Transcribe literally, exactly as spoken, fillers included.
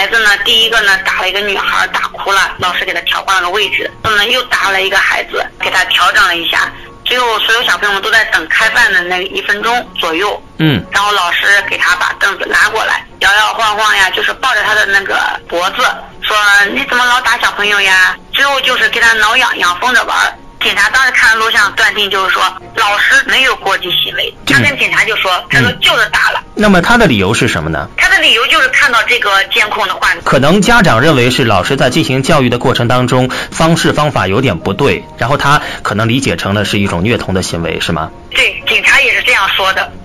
孩子呢，第一个呢打了一个女孩打哭了，老师给他调换了个位置，然后呢又打了一个孩子，给他调整了一下。最后所有小朋友们都在等开饭的那一分钟左右， 嗯， 然后老师给他把凳子拉过来，摇摇晃晃呀，就是抱着他的那个脖子，说你怎么老打小朋友呀？最后就是给他挠痒痒，疯着玩。警察当时看录像断定就是说老师没有过激行为，他跟警察就说，他说就是打了。 那么他的理由是什么呢？ 他的理由就是看到这个监控的画面， 可能家长认为是老师在进行教育的过程当中方式方法有点不对，然后他可能理解成了是一种虐童的行为，是吗？ 对，警察也是这样说的。